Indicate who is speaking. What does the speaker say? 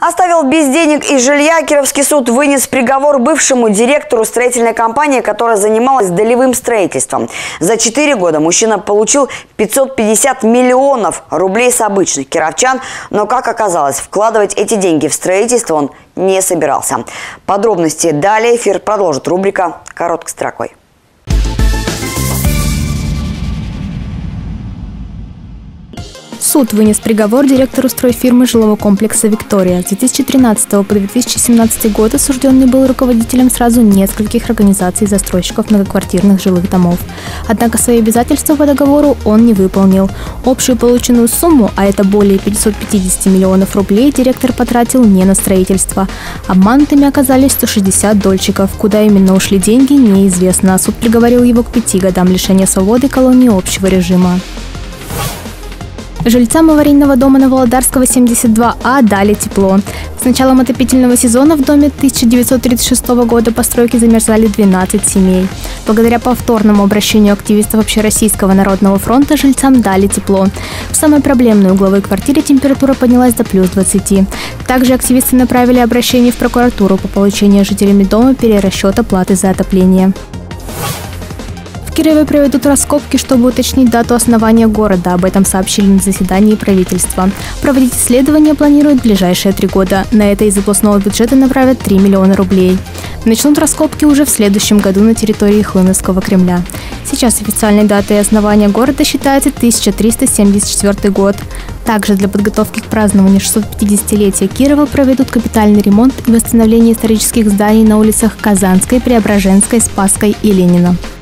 Speaker 1: Оставил без денег и жилья. Кировский суд вынес приговор бывшему директору строительной компании, которая занималась долевым строительством. За 4 года мужчина получил 550 миллионов рублей с обычных кировчан. Но, как оказалось, вкладывать эти деньги в строительство он не собирался. Подробности далее. Эфир продолжит рубрика «Короткой строкой».
Speaker 2: Суд вынес приговор директору стройфирмы жилого комплекса «Виктория». С 2013 по 2017 год осужденный был руководителем сразу нескольких организаций застройщиков многоквартирных жилых домов. Однако свои обязательства по договору он не выполнил. Общую полученную сумму, а это более 550 миллионов рублей, директор потратил не на строительство. Обманутыми оказались 160 дольщиков. Куда именно ушли деньги, неизвестно. Суд приговорил его к 5 годам лишения свободы колонии общего режима. Жильцам аварийного дома на Володарского, 72А, дали тепло. С началом отопительного сезона в доме 1936 года постройки замерзали 12 семей. Благодаря повторному обращению активистов Общероссийского народного фронта жильцам дали тепло. В самой проблемной угловой квартире температура поднялась до плюс 20. Также активисты направили обращение в прокуратуру по получению жителями дома перерасчета платы за отопление. В Кирове проведут раскопки, чтобы уточнить дату основания города. Об этом сообщили на заседании правительства. Проводить исследования планируют в ближайшие 3 года. На это из областного бюджета направят 3 миллиона рублей. Начнут раскопки уже в следующем году на территории Хлыновского Кремля. Сейчас официальной датой основания города считается 1374 год. Также для подготовки к празднованию 650-летия Кирова проведут капитальный ремонт и восстановление исторических зданий на улицах Казанской, Преображенской, Спасской и Ленина.